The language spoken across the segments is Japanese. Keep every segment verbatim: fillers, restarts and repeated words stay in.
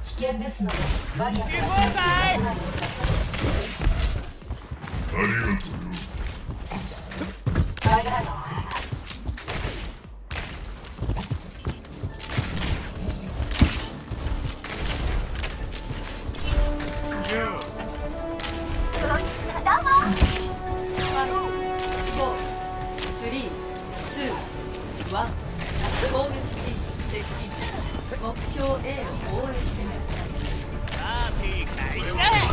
危険ですのでバリアから離脱さないでください。ありがとうよ。ありがとう。 攻撃チーム接近。目標 A を防衛してください。パーティー開始だ。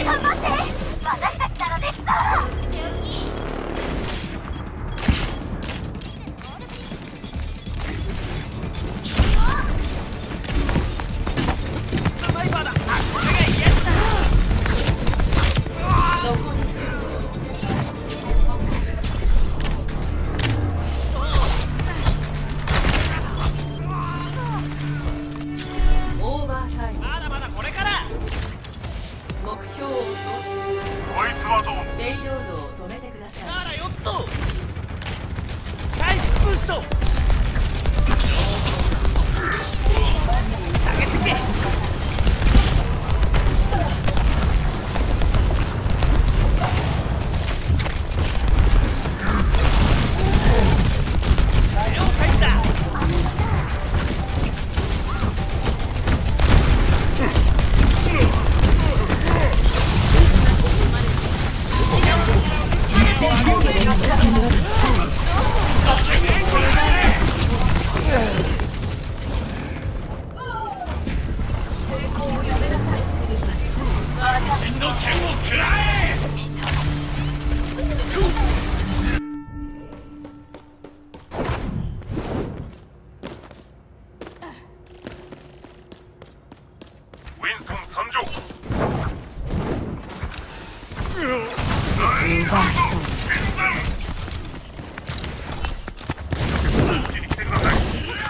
頑張って私たちならできた。 サバイバーだ。あ、これが嫌だ。残りじゅうびょう。オーバータイム。まだまだこれから。目標を喪失。 こいつはどうも。 レイロードを止めてください。ならよっと。回復ブースト。上げてけ。了解だ。真の剣を食らえ。 ウィンソン参上。こっちに来てください。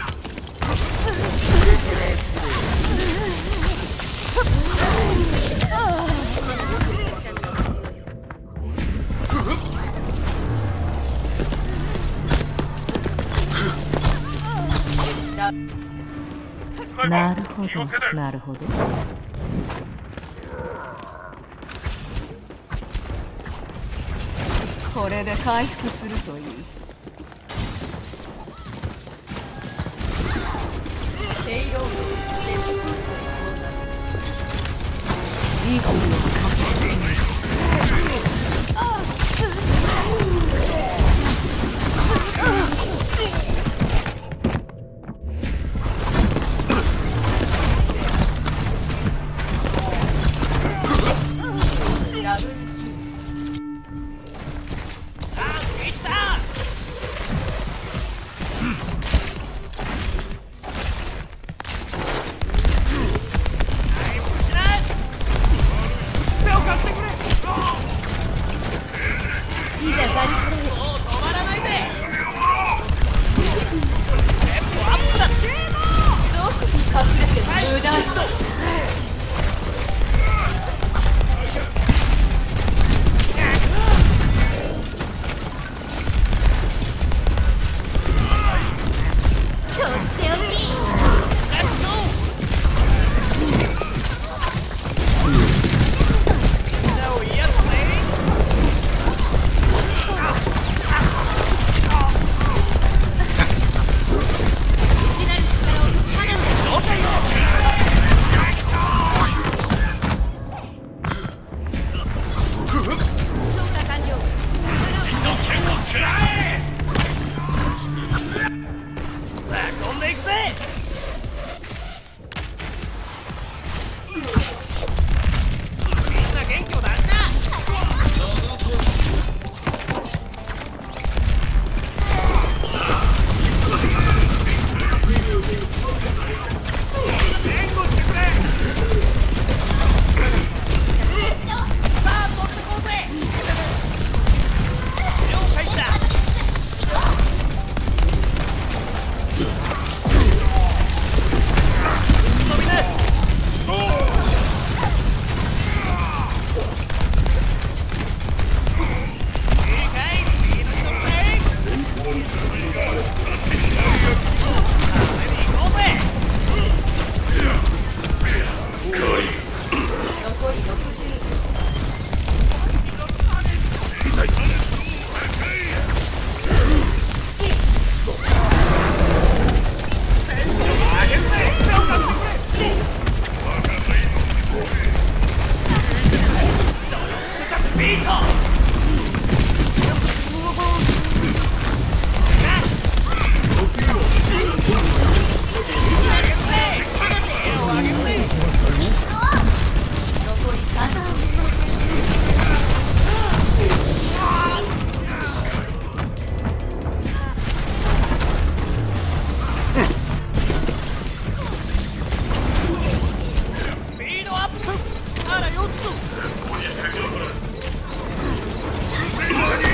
なるほど、なるほど。これで回復するといい。 レイロードを接触する意志を形に。 ダブルキル。あー、いった。回復しない。手を貸してくれ。 いざバリもう止まらないぜ。テンポアップだ。 どこに隠れてる無駄だ。 飛んでいくぜ。みんな元気を出しな。援護してくれ。さあ取ってこうぜ。了解だ。飛びな。 残りろくじゅう。 ビート。残りさんじゅう。 あらよっと。